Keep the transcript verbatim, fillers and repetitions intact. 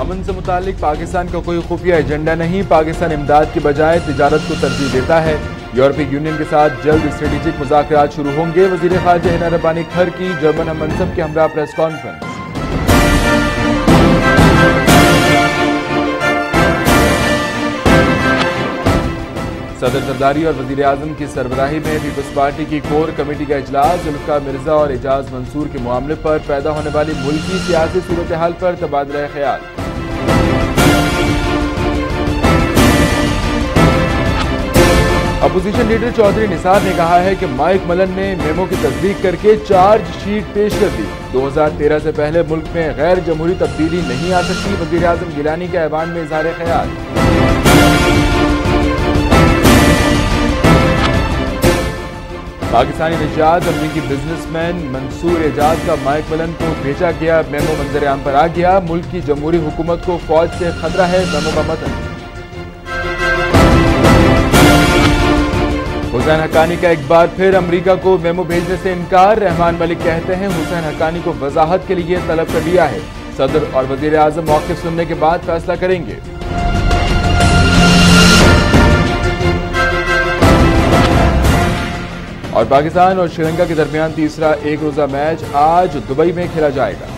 ताउन से मुतालिक पाकिस्तान का कोई खुफिया एजेंडा नहीं, पाकिस्तान इमदाद के बजाय तिजारत को तरजीह देता है। यूरोपीय यूनियन के साथ जल्द स्ट्रेटेजिक मुज़ाकरात शुरू होंगे। वज़ीर ख़ारजा हिना रब्बानी खर की जर्मन हम मनसब के हमरा प्रेस कॉन्फ्रेंस। सदर जरदारी और वज़ीर आज़म की सरबराही में पीपल्स पार्टी की कोर कमेटी का इजलास। जुल्फ़िकार मिर्जा और एजाज मंसूर के मामले पर पैदा होने वाली मुल्की सियासी सूरत हाल पर तबादला ख्याल। अपोजिशन लीडर चौधरी निसार ने कहा है कि माइक मलन ने मेमो की तस्दीक करके चार्जशीट पेश कर दी। दो हजार तेरह से पहले मुल्क में गैर जमहूरी तब्दीली नहीं आ सकती, वज़ीर आज़म गिलानी के ऐवान में इज़हार ख्याल। पाकिस्तानी निजात अमरीकी बिजनेसमैन मंसूर एजाज का माइक मलन को भेजा गया मेमो मंजर आम पर आ गया। मुल्क की जमहूरी हुकूमत को फौज से खतरा है, मेमो का मतन। हुसैन हक्कानी का एक बार फिर अमरीका को मेमो भेजने से इनकार। रहमान मलिक कहते हैं हुसैन हक्कानी को वजाहत के लिए तलब कर लिया है। सदर और वजीर आजम मौक़िफ़ सुनने के बाद फैसला करेंगे। और पाकिस्तान और श्रीलंका के दरमियान तीसरा एक रोजा मैच आज दुबई में खेला जाएगा।